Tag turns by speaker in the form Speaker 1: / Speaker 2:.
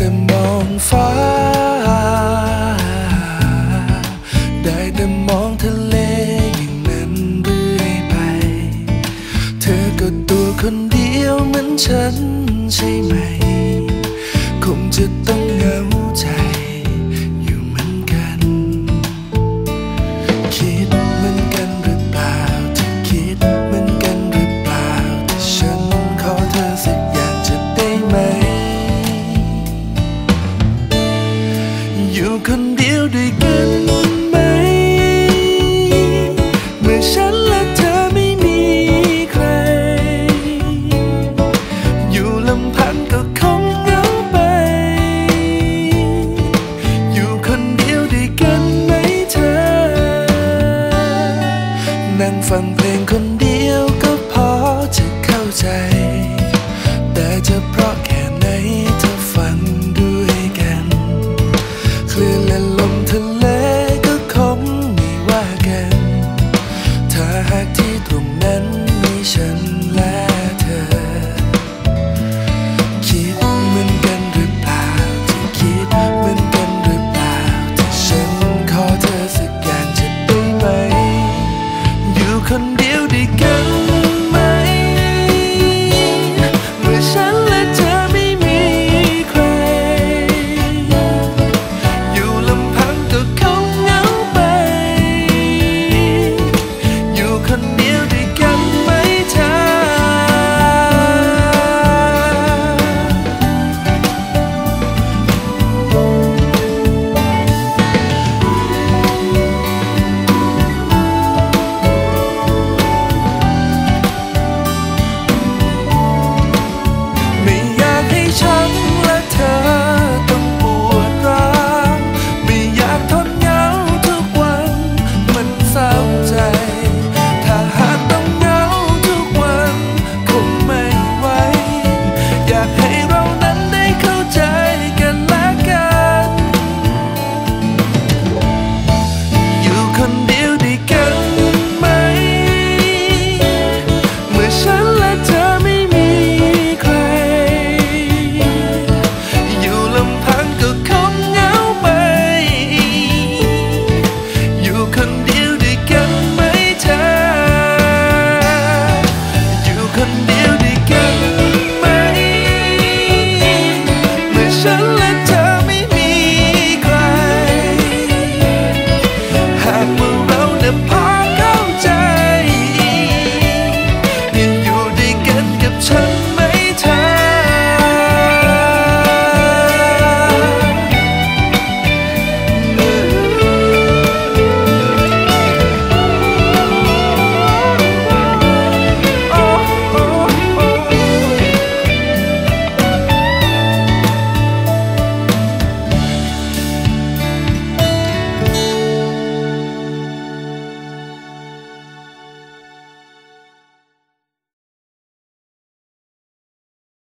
Speaker 1: แต่มองฟ้าได้แต่มองทะเลอย่างนั้นเรื่อยไปเธอก็ตัวคนเดียวเหมือนฉันใช่ไหมคงจะต้องเหงาใจอยู่เหมือนกันคิดเหมือนกันหรือเปล่าเธอคิดเหมือนกันหรือเปล่าแต่ฉันขอเธอสักอย่างจะได้ไหมอยู่คนเดียวด้วยกันไหมเมื่อฉันและเธอไม่มีใครอยู่ลำพังก็คงเหงาไปอยู่คนเดียวด้วยกันไหมเธอนั่งฟังเพลงคนเดียวก็พอจะเข้าใจแต่จะเพราะแค่ไหนเธอฟังด้วยกันคลื่นและลมทะเลก็คงไม่ว่ากันถ้าหากที่ตรงนั้นมีฉันและเธอคิดเหมือนกันหรือเปล่าที่คิดเหมือนกันหรือเปล่าที่ฉันขอเธอสักอย่างจะได้ไหมอยู่คนเดียวด้วยกัน